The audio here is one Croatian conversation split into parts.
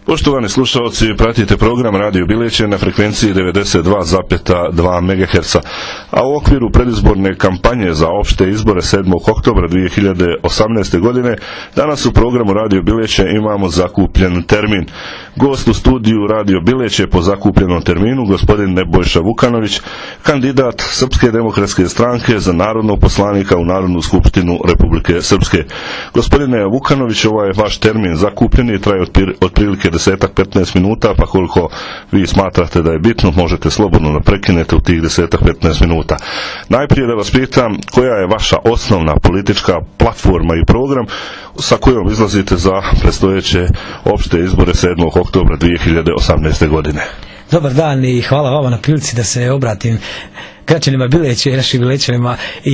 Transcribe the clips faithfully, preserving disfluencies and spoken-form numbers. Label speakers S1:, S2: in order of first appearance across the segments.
S1: Poštovani slušalci, pratite program Radio Bileće na frekvenciji devedeset dva zarez dva megaherca, a u okviru predizborne kampanje za opšte izbore sedmog oktobra dvije hiljade osamnaeste. godine danas u programu Radio Bileće imamo zakupljen termin. Gost u studiju Radio Bileće po zakupljenom terminu gospodin Nebojša Vukanović, kandidat Srpske demokratske stranke za narodnog poslanika u Narodnu skupštinu Republike Srpske. Gospodine Vukanović, ovaj vaš termin zakupljen i traje otprilike desetak petnaest minuta, pa koliko vi smatrate da je bitno, možete slobodno da prekinete u tih desetak petnaest minuta. Najprije da vas pitam, koja je vaša osnovna politička platforma i program sa kojom izlazite za predstojeće opšte izbore sedmog oktobra dvije hiljade osamnaeste. godine?
S2: Dobar dan i hvala vama na prilici da se obratim građanima Bileće i našim Bilećanima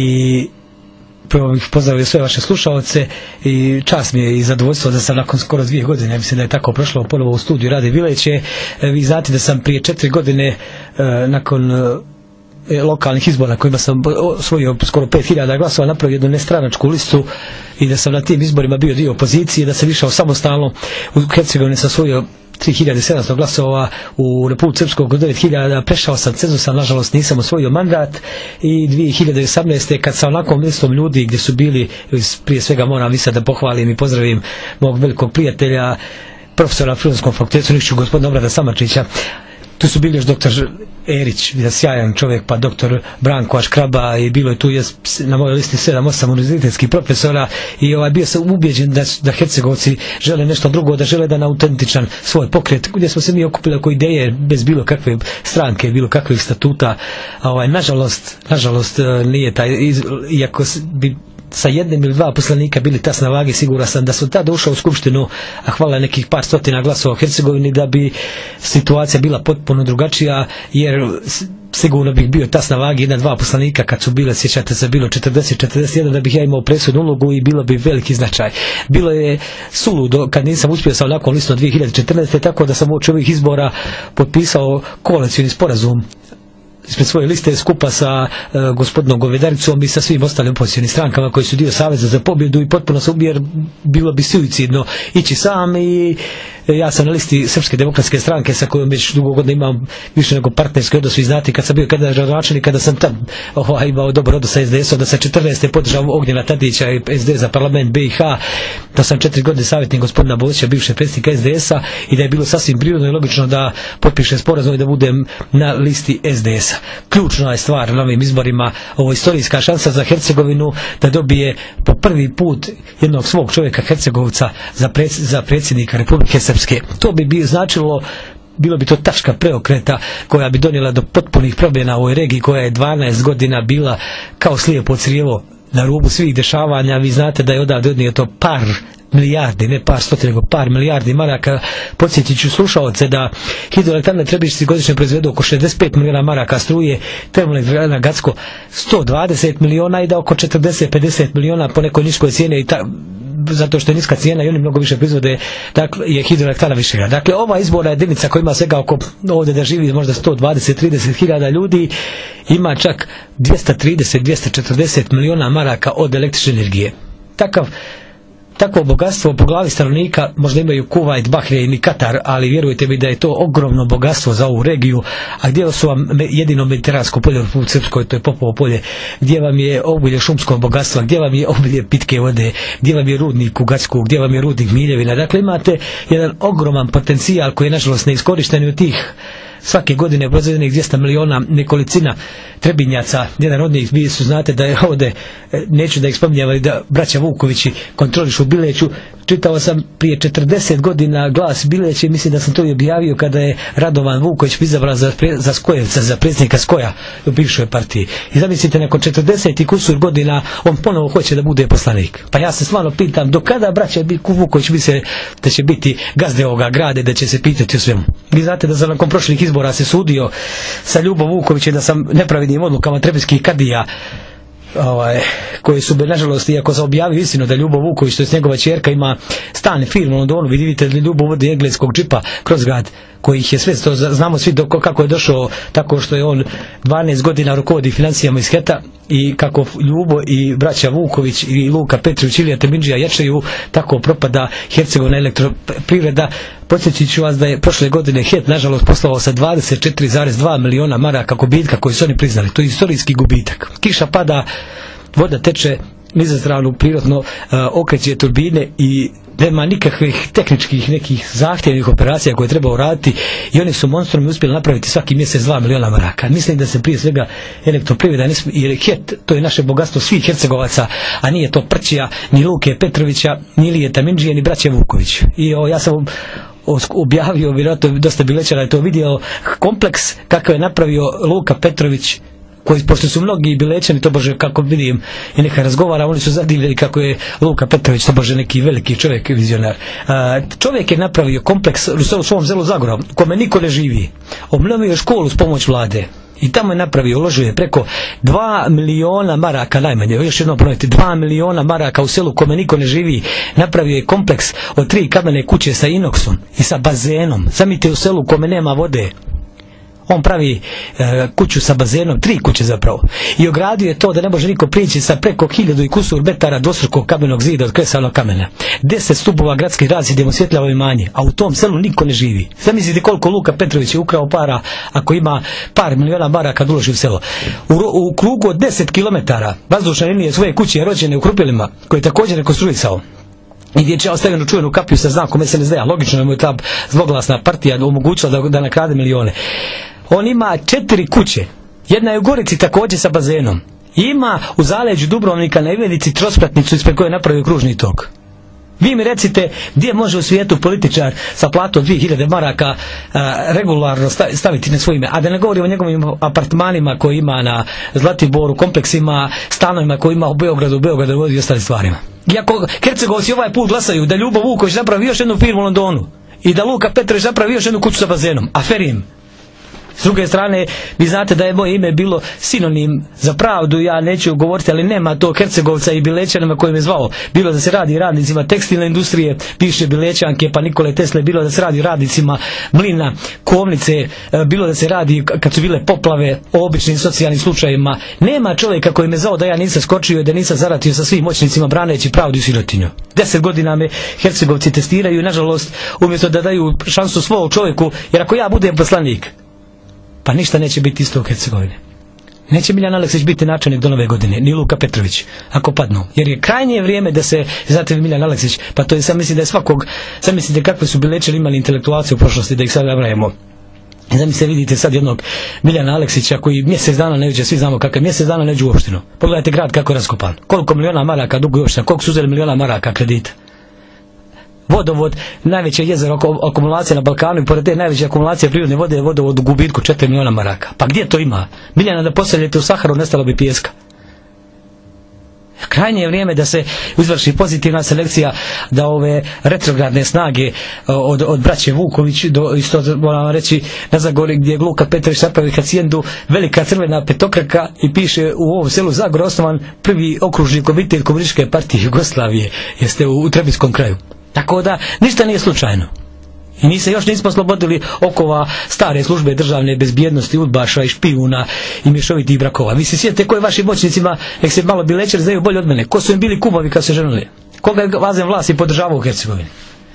S2: i prvo bih pozdravio sve vaše slušalce i čast mi je i zadovoljstvo da sam nakon skoro dvije godine, mislim da je tako prošlo, ponovo u studiju Radio Bileće. Vi znate da sam prije četiri godine nakon lokalnih izbora kojima sam osvojio skoro pet hiljada glasova napravio jednu nestranačku listu i da sam na tim izborima bio dio opozicije, da sam išao samostalno u Hercegovini, sam osvojio tri hiljade sedamsto glasova, u Republici Srpskoj devet hiljada, prešao sam cenzus, nažalost nisam osvojio mandat i dvije hiljade osamnaeste. kad sam onakvom listom ljudi gdje su bili, prije svega moram vi sad da pohvalim i pozdravim mog velikog prijatelja, profesora na Filozofskom fakultetu Nišu, gospodina Obrada Samačića. Tu su bili još doktor Erić, sjajan čovjek, pa doktor Branko Aškraba i bilo je tu na mojoj listi sedam osam univerzitetskih profesora i ovaj, bio sam ubeđen da, da Hercegovci žele nešto drugo, da žele da na autentičan svoj pokret, gdje smo se mi okupili oko ideje bez bilo kakve stranke, bilo kakvih statuta. Ovaj, nažalost, nažalost nije taj, iako bi sa jednim ili dva poslanika bili tas na vagi, siguran sam da su tada ušao u skupštinu, a hvala nekih par stotina glasova u Hercegovini, da bi situacija bila potpuno drugačija, jer sigurno bih bio tas na vagi jedna dva poslanika kad su bile, sjećate se, bilo četrdeset četrdeset jedan, da bih ja imao presudnu ulogu i bilo bi veliki značaj. Bilo je suludo kad nisam uspio sa onakvom listom dvije hiljade četrnaeste. tako da sam uoči ovih izbora potpisao koalicioni sporazum ispred svoje liste skupa sa uh, gospodinom Govedaricom i sa svim ostalim opozicionim strankama koji su dio Saveza za pobjedu i potpuno sam jer bilo bi suicidno ići sam i ja sam na listi Srpske demokratske stranke sa kojom već dugo godina imam više nego partnerski odnos. Vi znate, kad sam bio kada gradonačelnik, kada sam tam oh, imao dobar odnos sa es de esom, da sam četrnaeste podržao Ognjena Tadića i es de za parlament be i ha, da sam četiri godine savjetnik gospodina Bozića, bivšeg predsjednika es de esa, i da je bilo sasvim prirodno i logično da potpišem sporazum i da budem na listi es de esa. Ključna je stvar na ovim izborima, ovo je istorijska šansa za Hercegovinu da dobije po prvi put jednog svog čovjeka Hercegovca za, preds, za predsjednika Republike Srpske. To bi bi značilo, bilo bi to tačka preokreta koja bi donijela do potpunih promjena u ovoj regiji koja je dvanaest godina bila kao slijepo crijevo na rubu svih dešavanja. Vi znate da je odavde odnio to par milijardi, ne par stotina, nego par milijardi maraka. Podsjetit ću slušalce da hidroelektrane Trebišnjici godišnje proizvedu oko šezdeset pet miliona maraka struje, termoelektrana Gacko sto dvadeset miliona i da oko četrdeset pedeset miliona po nekoj niskoj cijeni i ta, zato što je niska cijena i oni mnogo više proizvode, dakle je hidroelektrana više. Dakle, ova izborna jedinica koja ima svega oko, ovdje da živi možda sto dvadeset trideset hiljada ljudi, ima čak dvjesto trideset dvjesto četrdeset miliona maraka od električne energije. Takav Takvo bogatstvo po glavi stanovnika možda imaju Kuvajt, Bahrein i Katar, ali vjerujte mi da je to ogromno bogatstvo za ovu regiju. A gdje su vam jedino mediteransko polje u Republici Srpskoj, to je Popovo polje, gdje vam je obilje šumskog bogatstva, gdje vam je obilje pitke vode, gdje vam je rudnik u Gacku, gdje vam je rudnik Miljevina. Dakle, imate jedan ogroman potencijal koji je nažalost neiskorišten od tih svake godine proizvedenih dvjesto miliona nekolicina Trebinjaca. Jedan od njih, vi su znate da je ovdje, neću da ih spominjem, ali da braća Vukovići kontrolišu Bileću. Čitao sam prije četrdeset godina Glas Bileće, mislim da sam to i objavio kada je Radovan Vuković izabran za, za Skojevca, za predsjednika Skoja u bivšoj partiji. I zamislite, nakon četrdeset i kusur godina on ponovo hoće da bude poslanik. Pa ja se stvarno pitam, do kada braća Vuković misle da će biti gazde ovoga grada, da će se pitati o svemu. Vi znate da sam nakon prošlih izbora se sudio sa Ljubom Vukovićem da sam nepravednim odlukama trebinskih kadija, ovaj, koji su, nažalost, iako sam objavio istinu da Ljubo Vuković, to je njegova ćerka, ima stan film u Londonu, vi vidite da Ljubo vodi engleskog džipa kroz grad, koji ih je sve, to znamo svi do, kako je došao, tako što je on dvanaest godina rukovodi financijama iz Heta, i kako Ljubo i braća Vuković i Luka Petrović, Ilija Temindžija jačaju, tako propada Hercegovina elektroprivreda. Podsjetit ću vas da je prošle godine H E P nažalost poslovao sa dvadeset četiri zarez dva miliona maraka gubitka koji su oni priznali. To je istorijski gubitak. Kiša pada, voda teče nizastranu, prirodno uh, okreće turbine i nema nikakvih tehničkih nekih zahtjevnih operacija koje treba uraditi i oni su monstrom uspjeli napraviti svaki mjesec dva miliona maraka. Mislim da se prije svega elektroprivreda, jer H E T, to je naše bogatstvo svih Hercegovaca, a nije to Prćija, ni Luke Petrovića, ni Ilije Tamindžije, ni braće Vuković. I o, ja sam objavio, vjerojatno dosta Bilećana je to vidio, kompleks kakav je napravio Luka Petrović, koji, pošto su mnogi Bilećani, to bože, kako vidim i neka razgovara, oni su zadivljeni kako je Luka Petrović, to bože, neki veliki čovjek, vizionar. A, čovjek je napravio kompleks u svom selu Zagora, u kome niko ne živi. Obnovio je školu s pomoć vlade. I tamo je napravio, uložio je preko dva miliona maraka najmanje, još jednom ponoviti, dva miliona maraka u selu kome niko ne živi. Napravio je kompleks od tri kamene kuće sa inoksom i sa bazenom. Zamite u selu kome nema vode. On pravi e, kuću sa bazenom, tri kuće zapravo. I ogradio je to da ne može niko prići sa preko hiljadu i kusur metara dvostrukog kamenog zida od kresanog kamena. Deset stupova gradskih razidemo svjetljavo imanje, a u tom selu niko ne živi. Zamislite koliko Luka Petrović je ukrao para ako ima par miliona maraka kad uloži u selo. U, u krugu od deset kilometara vazdušne linije svoje kuće rođene u Krupilima, koje je također rekonstruisao. I gdje će ostavljenu čuvenu kapiju sa znakom S N S D-a. Logično je mu je ta zloglasna partija omogućila da, da nakrade milione. On ima četiri kuće. Jedna je u Gorici također sa bazenom. Ima u zaleđu Dubrovnika na Ivedici trospratnicu ispred koje je napravio kružni tok. Vi mi recite gdje može u svijetu političar sa platom dvije hiljade maraka a, regularno staviti na svoje ime, a da ne govori o njegovim apartmanima koji ima na Zlatiboru, kompleksima, stanovima koji ima u Beogradu, u Beogradu i ostalim stvarima. Iako Hercegovci ovaj put glasaju da Ljubo Vuković napravi još jednu firmu u Londonu i da Luka Petrović napravi još jednu kuću sa bazenom, aferim. S druge strane, vi znate da je moje ime bilo sinonim za pravdu, ja neću govoriti, ali nema tog Hercegovca i Bilećanima koji me zvao. Bilo da se radi radnicima tekstilne industrije, bivše Bilećanke, pa Nikole Tesle, bilo da se radi radnicima mlina, kovnice, bilo da se radi kad su bile poplave o običnim socijalnim slučajima. Nema čovjeka koji me zvao da ja nisam skočio i da nisam zaratio sa svim moćnicima braneći pravdu i sirotinju. Deset godina me Hercegovci testiraju i nažalost umjesto da daju šansu svog čovjeku, jer ako ja budem poslanik, pa ništa neće biti isto u Hercegovini. Neće Miljan Aleksić biti načelnik do nove godine, ni Luka Petrović, ako padnu. Jer je krajnje vrijeme da se, znate Miljan Aleksić, pa to je, sam mislim da je svakog, sam mislite kakve su Bilećani imali intelektualci u prošlosti, da ih sad nabrajemo. Zamislite, vidite sad jednog Miljana Aleksića koji mjesec dana ne uđe, svi znamo kakav mjesec dana ne uđe u opštinu. Pogledajte grad kako je raskopan. Koliko miliona maraka duguje opština, koliko su uzeli miliona maraka kredita. Vodovod, najveće jezero akumulacije na Balkanu i pored te najveće akumulacije prirodne vode je vodovod u gubitku četiri miliona maraka. Pa gdje to ima? Miljana da poseljete u Saharu, nestalo bi pijeska. Krajnje je vrijeme da se izvrši pozitivna selekcija, da ove retrogradne snage od, od braće Vuković do, isto moram reći, na Zagori gdje je Luka Petrović napravi hacijendu, velika crvena petokraka i piše u ovom selu Zagor osnovan prvi okružni komitet Komunističke partije Jugoslavije, jeste u, u Trebiskom kraju. Tako da ništa nije slučajno. I mi se još nismo slobodili okova stare službe državne bezbjednosti, udbaša i špijuna i mješovitih brakova. Vi se sjetite koji vašim moćnicima, nek se malo Bilećani znaju bolje od mene, ko su im bili kumovi kad se ženili, koga je vazen vlast i podržavao u Hercegovini.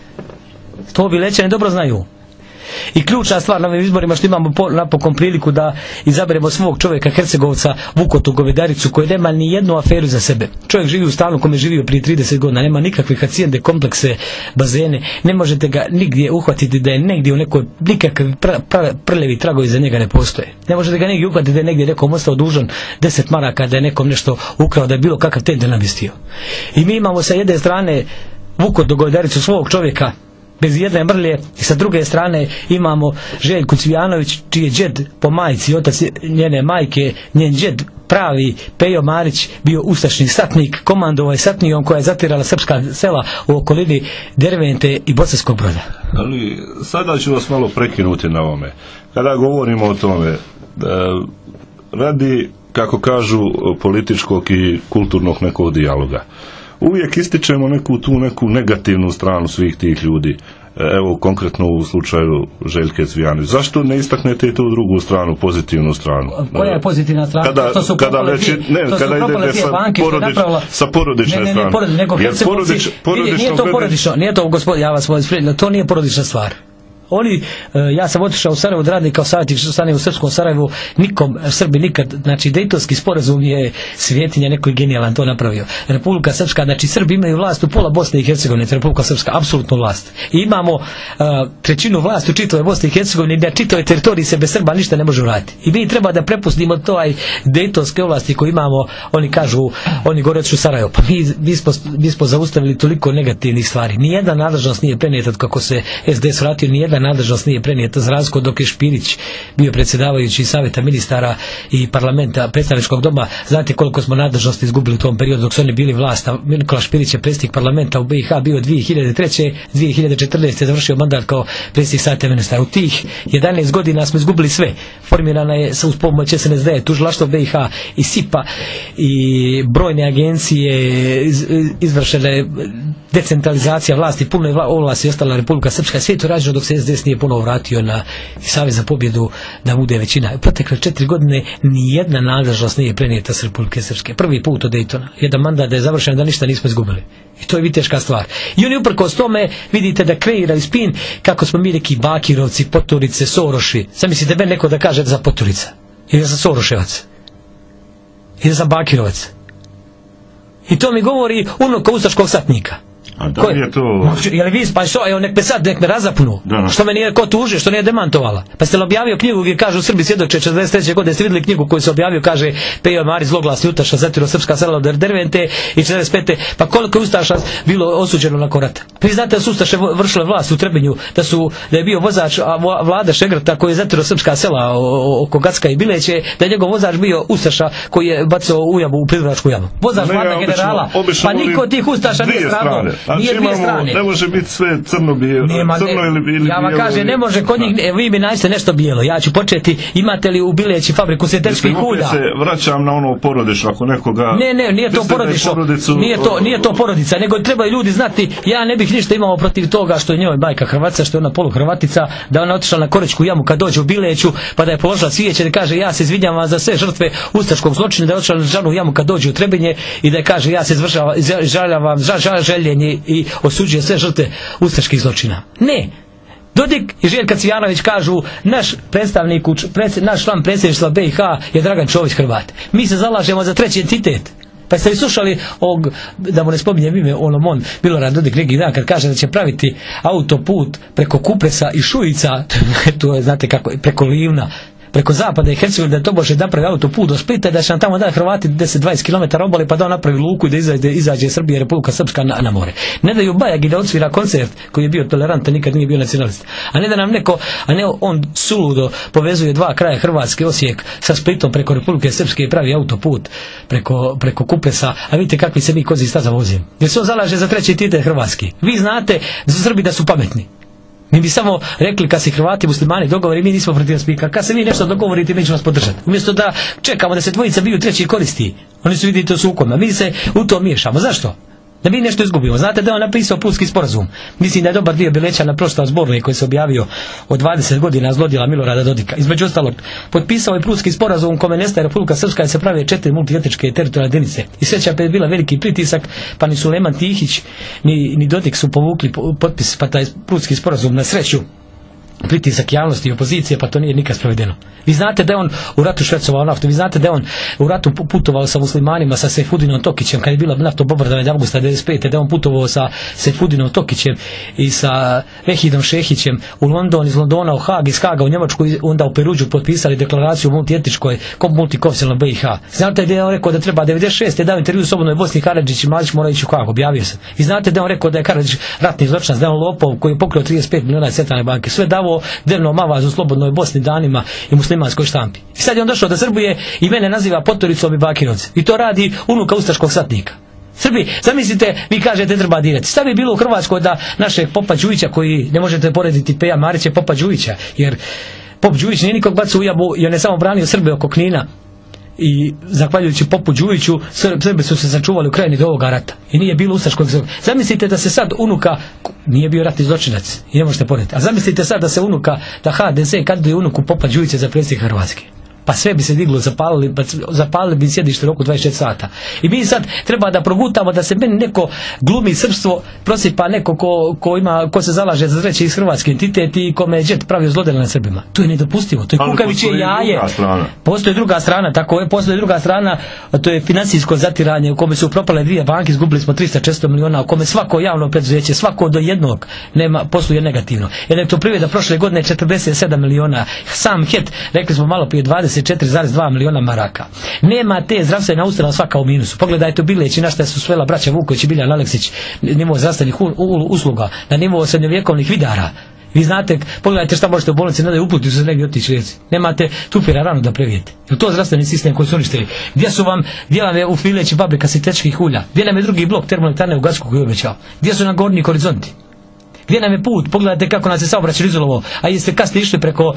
S2: To Bilećani dobro znaju. I ključna stvar na ovim izborima što imamo po, napokon priliku da izaberemo svog čovjeka Hercegovca Vukotu Govedaricu koji nema ni jednu aferu za sebe. Čovjek živi u stanu kome je živio prije trideset godina, nema nikakve hacijende, komplekse, bazene, ne možete ga nigdje uhvatiti da je negdje u nekoj, nikakvi pra, pra, prljevi tragovi za njega ne postoje. Ne možete ga negdje uhvatiti da je negdje nekom ostao dužan deset maraka, da je nekom nešto ukrao, da je bilo kakav tender namistio. I mi imamo sa jedne strane Vukotu Govedaricu svog čovjeka bez jedne mrlje i sa druge strane imamo Željku Cvijanović čiji je džed po majci, otac njene majke, njen džed pravi Pejo Marić bio ustašni satnik, komandovao je satnijom koja je zatirala srpska sela u okolini Dervente i Bosanskog Broda.
S1: Ali sada ću vas malo prekinuti na ovome. Kada govorimo o tome, radi, kako kažu, političkog i kulturnog nekog dijaloga, uvijek ističemo neku tu neku negativnu stranu svih tih ljudi. evo konkretno u slučaju Željke Cvijanović. Zašto ne istaknete i tu drugu stranu, pozitivnu stranu?
S2: Koja je pozitivna strana?
S1: Kada,
S2: to su
S1: kada, već, ne, kada idete sa, porodič, sa porodične
S2: ne, ne, ne,
S1: strane.
S2: Porodič, nego
S1: Jer porodič, porodično
S2: nije to porodično, nije to gospodin, ja vas molim, to nije porodična stvar. Oni, ja sam otišao u Sarajevo da radim kao savjetnik stane u Srpskom Sarajevu, nikom Srbi nikad, znači Dejtonski sporazum je svjetinja, neko je genijalan to napravio. Republika Srpska, znači Srbi imaju vlast u pola Bosne i Hercegovine, Republika Srpska, apsolutnu vlast. I imamo uh, trećinu vlasti u čitavoj Bosni i Hercegovini, na čitavoj teritoriji se bez Srba ništa ne može uraditi. I mi treba da prepustimo toj Dejtonske ovlasti koje imamo, oni kažu, oni gore u Sarajevo. Pa mi, mi, smo, mi smo zaustavili toliko negativnih stvari. Nijedna nadležnost nije prenijeta kako se es de es vratio, nijedna nadležnost nije prenijeta za razliku dok je Špirić bio predsjedavajući savjeta ministara i parlamenta predstavničkog doma. Znate koliko smo nadležnosti izgubili u tom periodu dok su oni bili vlast. Nikola Špirić je predsjednik parlamenta u be i ha bio dvije hiljade treće. dvije hiljade četrnaeste. završio mandat kao predsjednik savjeta ministara. U tih jedanaest godina smo izgubili sve. Formirana je uz pomoć es en es de, tužilaštvo be i ha i sipa i brojne agencije, iz, izvršena je decentralizacija vlasti, puno je vla, ovlasti i ostala Republika Srpska. Sve to rađeno dok se es de es nije ponovo vratio na Savez za pobjedu da bude većina. Protekle četiri godine nijedna nadležnost nije prenijeta s Republike Srpske. Prvi put od Dejtona. Jedan mandat da je završen da ništa nismo izgubili. I to je viteška stvar. I oni uprkos tome vidite da kreiraju spin kako smo mi neki Bakirovci, Poturice, Soroši. Sad mislite ben neko da kaže da sam Poturica. Ili da sam Soroševac. Ili da sam Bakirovac. I to mi govori unuka ustaškog satnika.
S1: A da li je to...
S2: Je li vi, pa što, evo nek me sad, nek me razapnu.
S1: Da, no.
S2: Što me nije ko tuže, što nije demantovala. Pa ste li objavio knjigu gdje kažu Srbi svjedoče četrdeset treće godine, ste vidjeli knjigu koju se objavio, kaže Pejo Marić, zloglasni Ustaša, zatiro srpska sela od Dervente i četrdeset pete. Pa koliko je Ustaša bilo osuđeno nakon rata? Priznate da su Ustaše vršile vlast u Trebinju, da su, da je bio vozač Vlada Šegrta koji je zatiro srpska sela oko Gacka i Bileće, da je njegov vozač bio Ustaša koji je bacao u jamu, u Privračku jamu. Vozač Vlada generala. Pa niko od tih Ustaša nije stradao. Nije dvije strane.
S1: Ne može biti sve crno bijelo. Crno ili, ili
S2: ja vam kažem, ne može kod njih, vi mi nađete nešto bijelo. Ja ću početi, imate li u Bileći fabriku sintetičkih ulja?
S1: Se vraćam na ono porodično, ako nekoga...
S2: Ne, ne, nije to porodično. Porodicu... Nije, to, nije to porodica, nego trebaju ljudi znati, ja ne bih ništa imao protiv toga što je njoj majka Hrvatica, što je ona poluhrvatica, da ona otišla na Korečku jamu kad dođe u Bileću, pa da je položila cvijeće, da kaže ja se izvinjavam za sve žrtve ustaškog zločina, da je otišla na žanu jamu kad dođe u Trebinje i da je kaže ja se izražavam žaljenje i osuđuje sve žrtve ustaških zločina. Ne. Dodik i Željka Cvijanović kažu naš predstavnik, naš član predsjedništva be i ha je Dragan Čović Hrvat. Mi se zalažemo za treći entitet. Pa ste li slušali ovog, da mu ne spominjem ime, onom on, Milorad Dodik neki dan kad kaže da će praviti autoput preko Kupresa i Šujica, to je, znate kako, preko Livna, preko zapada i Hercegovine, da to može napravi autoput do Splita, da će nam tamo da Hrvati deset do dvadeset kilometara obale, pa da on napravi luku i da izađe, izađe Srbija i Republika Srpska na, na more. Ne daju Bajagi da odsvira koncert koji je bio tolerantan, nikad nije bio nacionalist. A ne da nam neko, a ne on suludo povezuje dva kraja Hrvatske, Osijek sa Splitom preko Republike Srpske i pravi autoput preko, preko Kupresa, a vidite kakvi se mi kozi staza vozimo. Jer se on zalaže za treći entitet Hrvatski. Vi znate da su Srbi da su pametni. Mi bi samo rekli kad se Hrvati muslimani dogovori, mi nismo protiv spika. Kad se vi nešto dogovorite, mi ćemo vas podržati. Umjesto da čekamo da se dvojica biju treći koristi. Oni su vidite u sukobu. Mi se u to miješamo. Zašto? Da mi nešto izgubimo. Znate da je on napisao Prudski sporazum. Mislim da je dobar dio Bilećana pročitao zbornik koji se objavio od dvadeset godina zlodjela Milorada Dodika. Između ostalog, potpisao je Prudski sporazum kome nestaje Republika Srpska i se pravi četiri multietničke teritorijalne jedinice. I sreća pa je bila veliki pritisak, pa ni Sulejman Tihić ni, ni Dodik su povukli potpis, pa taj Prudski sporazum na sreću pritisak javnosti i opozicije, pa to nije nikad sprovedeno. Vi znate da je on u ratu švercovao naftu, vi znate da je on u ratu putovao sa muslimanima, sa Sejfudinom Tokićem, kad je bila nafto bombardovanje avgusta devedeset pete. da je on putovao sa Sejfudinom Tokićem i sa Vehidom Šehićem u London, iz Londona u Hag, iz Haga u Njemačku, onda u Peruđu potpisali deklaraciju multietničkoj, multikonfesionalnoj be i ha. Znate da je on rekao da treba devedeset šeste. dao intervju Slobodnoj Bosni, Karadžić i Mladić mora ići u Hag, objavio sam. Vi znate da je on rekao da je Karadžić ratni zločinac, da je on lopov koji je pokrio trideset pet miliona centralne banke. Sve davo dnevno mavazu u Slobodnoj Bosni danima i muslimanskoj štampi. I sad je on došao da Srbije i mene naziva Potoricom i Bakirovcem. I to radi unuka ustaškog satnika. Srbi, zamislite, vi kažete treba dirati. Šta bi bilo u Hrvatskoj da našeg Popa Đujića, koji ne možete porediti Peja Marića, Popa Đujića, jer Pop Đujić nije nikog bacao u jabu i on je samo branio Srbe oko Knina i zahvaljujući Popu Đujiću Srbi su se sačuvali u Krajini do ovoga rata i nije bilo ustaškog. Zamislite da se sad unuka, nije bio ratni zločinac i ne možete poneti, a zamislite sad da se unuka, da ha de se kandiduje unuku Popa Đujića za predsjednika Hrvatske. Pa sve bi se diglo, zapalili, zapalili bi sjedište roku dvadeset četiri sata. I mi sad treba da progutamo da se meni neko glumi srpstvo, prosipa neko ko, ko, ima, ko se zalaže za treći iz Hrvatski entitet i kome je džet pravio zlodjela na Srbima. To je nedopustivo, to je kukavičije jaje. Postoji druga strana, tako je, postoji druga strana, a to je financijsko zatiranje u kome su propale dvije banke, izgubili smo tristo četiristo miliona, u kome svako javno preduzeće, svako do jednog nema, posluje negativno. Elektroprivreda prošle godine četrdeset sedam miliona, sam H E T, rekli smo malo prije dvadeset četiri zarez dva miliona maraka. Nema te zdravstvene ustanove svaka u minusu. Pogledajte u Bileći na šta su svela braća Vuković i Biljan Aleksić nivo zdravstvenih usluga, na nivo srednjovjekovnih vidara. Vi znate, pogledajte šta možete u bolnici, ne da je uputi su negdje otići lijeci. Nemate tupira ranu da previjete. Je to zdravstveni sistem koji su uništili? Gdje su vam, gdje vam je u Bileći fabrika sintetičkih ulja? Gdje nam je drugi blok termoelektrane u Gacku koji je obećao? Gdje su nam gornji horizonti? Gdje nam je put? Pogledajte kako nas je saobraćaj izolovao, a jeste kasnije išli preko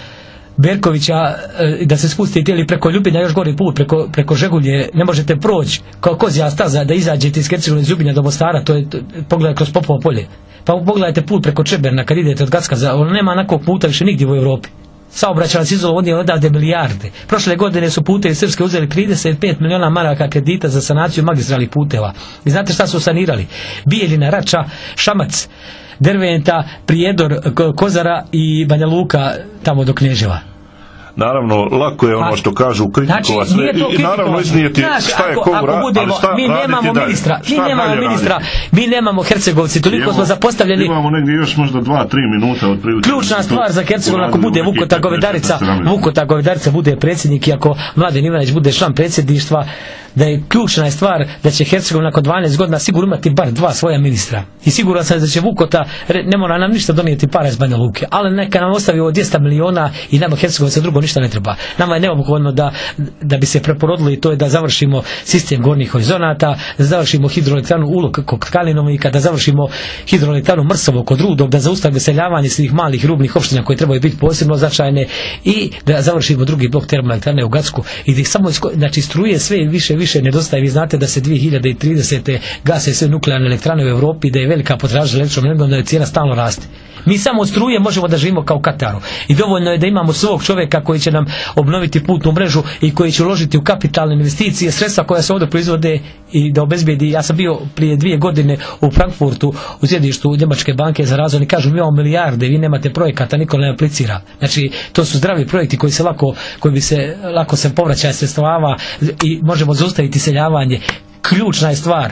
S2: Berkovića da se spustite ili preko Ljubinja još gori put, preko, preko Žegulje ne možete proći kao kozja staza da izađete iz Hercegovine iz Ljubinja do Mostara, to je, to, pogledajte kroz Popovo polje, pa pogledajte put preko Čeberna kad idete od Gacka, ono nema onakvog puta više nigdje u Europi. Saobraćaj nas izolo odnije odavde milijarde. Prošle godine su putevi Srpske uzeli trideset pet miliona maraka kredita za sanaciju magistralnih puteva. I znate šta su sanirali? Bijeljina, Rača, Šamac, Derventa, Prijedor, Kozara i Banja Luka tamo do Kneževa.
S1: Naravno, lako je ono što kažu kritikova sve i naravno iznijeti šta je ko raditi, ali šta
S2: mi nemamo ministra, mi nemamo ministra, mi nemamo Hercegovci, toliko smo zapostavljeni.
S1: Imamo negdje još možda dva tri minuta od prilike.
S2: Ključna stvar za Hercegovinu ako bude Vukota Govedarica, Vukota Govedarica bude predsjednik i ako Mladen Ivanić bude član predsjedništva, da je ključna je stvar da će Hercegovina nakon dvanaest godina sigurno imati bar dva svoja ministra. I siguran sam da će Vukota, ne mora nam ništa donijeti para iz Banja Luke, ali neka nam ostavi ovo dvjesto miliona i nama Hercegovica drugo ništa ne treba. Nama je neophodno da, da bi se preporodili, to je da završimo sistem gornjih horizonata, da završimo hidroelektranu Ulog kod Kalinovnika, da završimo hidroelektranu Mrsovo kod Rudog, da zaustavi seljavanje svih malih rubnih opština koje trebaju biti posebno značajne i da završimo drugi blok termoelektrane u Gacku i da samo znači struje sve više više nedostaje. Vi znate da se dvije hiljade tridesete gase sve nuklearne elektrane u Europi, da je velika potražnja električnom energijom, da je cijena stalno raste. Mi samo od struje možemo da živimo kao Kataru i dovoljno je da imamo svog čovjeka koji će nam obnoviti putnu mrežu i koji će uložiti u kapitalne investicije, sredstva koja se ovdje proizvode i da obezbijedi. Ja sam bio prije dvije godine u Frankfurtu u sjedištu Njemačke banke za razvoj i kažu mi imamo milijarde, vi nemate projekata, niko ne aplicira. Znači to su zdravi projekti koji se lako, koji bi se lako se povraćaj sredstava i možemo zaustaviti seljavanje. Ključna je stvar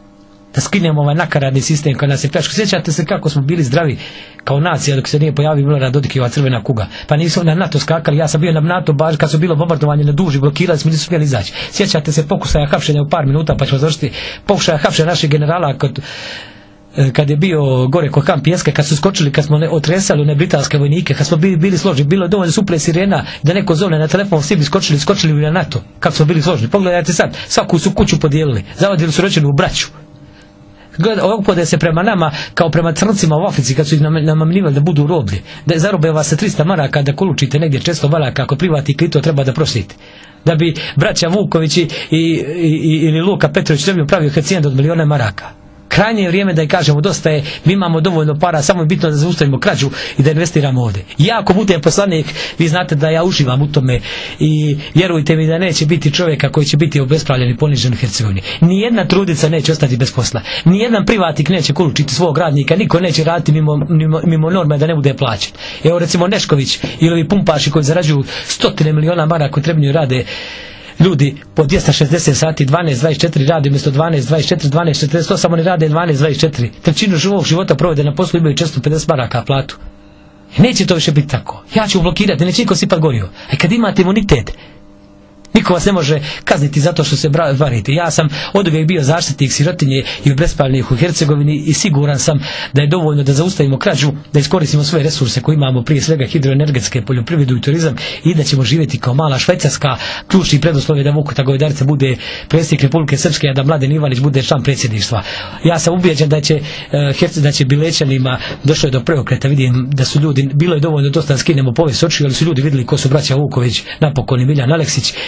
S2: da skinemo ovaj nakaradni sistem koji nas je pljačkao. Sjećate se kako smo bili zdravi kao nacija dok se nije pojavio Milorad Dodik i ova crvena kuga. Pa nisu na NATO skakali, ja sam bio na NATO baš kad su bilo bombardovanje na duži, blokirali smo, nisu smjeli izaći. Sjećate se pokušaja hapšenja u par minuta pa ćemo završiti pokušaja hapšenja naših generala kod kad je bio gore kod kamp Pjeske, kad su skočili, kad smo ne, otresali one britanske vojnike, kad smo bili, bili složni, bilo je dovoljno suple sirena da neko zovne na telefon, svi bi skočili, skočili bi na NATO, kako smo bili složni. Pogledajte sad, svaku su kuću podijelili, zavadili su rođenu u braću. Opode se prema nama kao prema crncima u Africi kad su ih namamljivali da budu roblje, da zarobe vas sa tristo maraka da kolučite negdje često maraka ako privatnik i to treba da prosite, da bi braća Vuković i, i, i, ili Luka Petrović trebio pravio hacijendu od milijona maraka. Krajnje je vrijeme da i kažemo dosta je, mi imamo dovoljno para, samo je bitno da zaustavimo krađu i da investiramo ovdje. Ja ako budem poslanik, vi znate da ja uživam u tome i vjerujte mi da neće biti čovjeka koji će biti obespravljen i ponižen u Hercegovini. Nijedna trudica neće ostati bez posla. Nijedan privatnik neće kolučiti svog radnika, niko neće raditi mimo, mimo, mimo norme da ne bude plaćen. Evo recimo Nešković ili ovi pumpaši koji zarađuju stotine miliona maraka koji trebaju rade ljudi po dvjesto šezdeset sati, dvanaest dvadeset četiri radi umjesto dvanaest dvadeset četiri, dvanaest četrdeset osam, oni rade dvanaest dvadeset četiri. Trećinu živog života provode na poslu, imaju često pedeset maraka platu. Neće to više biti tako. Ja ću blokirati, neće niko sipat gorio. A kad imate imunitet, niko vas ne može kazniti zato što se varite. Ja sam od uvijek bio zaštitnik sirotinje i obespravljenih u Hercegovini i siguran sam da je dovoljno da zaustavimo krađu, da iskoristimo sve resurse koje imamo, prije svega hidroenergetske, poljoprivredu i turizam, i da ćemo živjeti kao mala Švajcarska. Ključni preduslov je da Vukota Govedarica bude predsjednik Republike Srpske, a da Mladen Ivanić bude član predsjedništva. Ja sam ubijeđen da će da će Bilećanima došlo je do preokreta. Vidim da su ljudi, bilo je dovoljno dosta da skinemo poves očiju, ali su ljudi vidjeli ko su braća Vuković, napokon i Miljan Aleksić.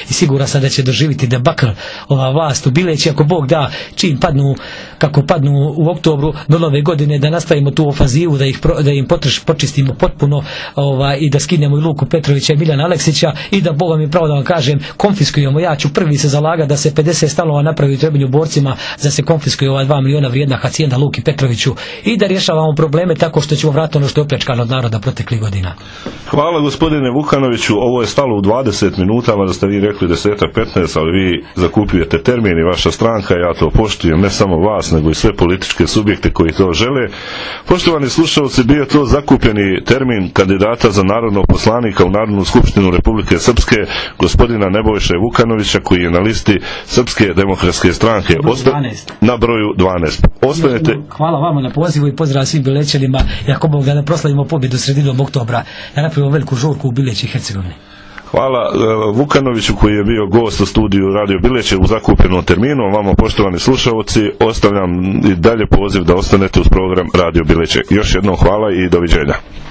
S2: i siguran sam da će doživjeti debakl ova vlast u Bileći, ako Bog da, čim padnu, kako padnu u oktobru do nove godine, da nastavimo tu ofazivu, da, ih, da im potrš, počistimo potpuno ovaj, i da skinemo i Luku Petrovića i Miljana Aleksića i da Boga mi pravo da vam kažem, konfiskujemo, ja ću prvi se zalagati da se pedeset stanova napravi u Trebinju borcima, da se konfiskuje ova dva miliona vrijedna hacijenda Luki Petroviću i da rješavamo probleme tako što ćemo vratiti ono što je opljačkano od naroda proteklih godina.
S1: Hvala gospodine Vukanoviću, ovo je stalo u dvadeset minuta, da ste vi rekli deset petnaest, ali vi zakupujete termin i vaša stranka, ja to poštujem, ne samo vas, nego i sve političke subjekte koji to žele. Poštovani slušalci, bio je to zakupljeni termin kandidata za narodnog poslanika u Narodnu skupštinu Republike Srpske, gospodina Nebojše Vukanovića, koji je na listi Srpske demokratske stranke. Osta... na broju dvanaest. Ostanete...
S2: Hvala vama na pozivu i pozdrav svim Bilećanima i ako Bog da proslavimo pobjedu sredinom oktobra, da napravimo veliku žurku u Bileći i Hercegovini.
S1: Hvala uh, Vukanoviću koji je bio gost u studiju Radio Bileće u zakupljenom terminu. Vama poštovani slušalci, ostavljam i dalje poziv da ostanete uz program Radio Bileće. Još jednom hvala i doviđenja.